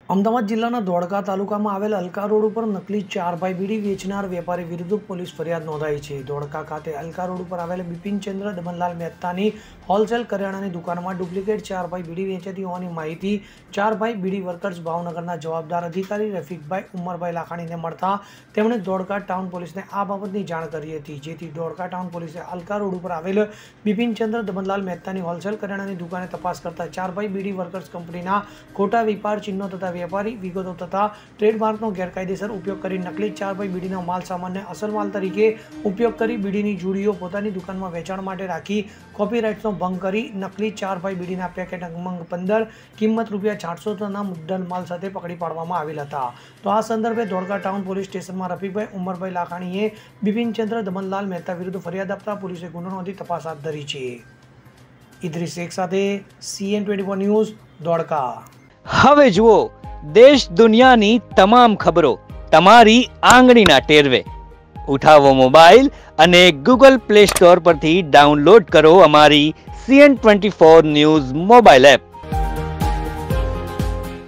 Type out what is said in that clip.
અમદાવાદ જિલ્લાના ધોળકા તાલુકામાં આવેલ અલકા રોડ ઉપર નકલી 4 બાય બીડી વેચનાર વેપારી વિરુદ્ધ પોલીસ ફરિયાદ નોંધાઈ છે। ધોળકા ખાતે અલકા રોડ ઉપર આવેલ બિપિનચંદ્ર દમનલાલ મહેતાની હોલસેલ કરિયાણાની દુકાનમાં ડુપ્લિકેટ 4 બાય બીડી વેચાતી હોવાની માહિતી 4 બાય બીડી વર્કર્સ ભાવનગરના જવાબદાર અધિકારી રફીકભાઈ ઉમરભાઈ લાખાણીને મળતા તેમણે ધોળકા ટાઉન પોલીસને આ બાબતની જાણ કરી હતી, જેથી ધોળકા ટાઉન પોલીસે અલકા રોડ ઉપર આવેલ બિપિનચંદ્ર દમનલાલ મહેતાની હોલસેલ કરિયાણાની દુકાને તપાસ કરતા 4 બાય બીડી વર્કર્સ કંપનીના ખોટા વેપાર ચિહ્નો તથા વેપારી વિગતો તથા ટ્રેડમાર્કનો ગેરકાયદેસર ઉપયોગ કરી નકલી 4 બાય બીડીનો માલ સામાનને અસલ માલ તરીકે ઉપયોગ કરી બીડીની જોડીઓ પોતાની દુકાનમાં વેચાણ માટે રાખી કોપીરાઇટ્સનો ભંગ કરી નકલી 4 બાય બીડીના પેકેટ નંગ 15 કિંમત ₹650ના મુદ્દલ માલ સાથે પકડી પાડવામાં આવેલ હતા। તો આ સંદર્ભે ધોળકા ટાઉન પોલીસ સ્ટેશનમાં રફીકભાઈ ઉમરભાઈ લાખાણીએ બિપિનચંદ્ર દમનલાલ મહેતા વિરુદ્ધ ફરિયાદ આપતા પોલીસે ગુનો નોંધી તપાસ હાથ ધરી છે। ઇદ્રીસ શેખ સાથે CN24 ન્યૂઝ ધોળકા। હવે જુઓ देश दुनियानी तमाम खबरों तमारी आंगळीना टेरवे। उठावो मोबाइल अने गूगल प्ले स्टोर पर थी डाउनलॉड करो अमारी CN24 न्यूज़ मोबाइल ऐप।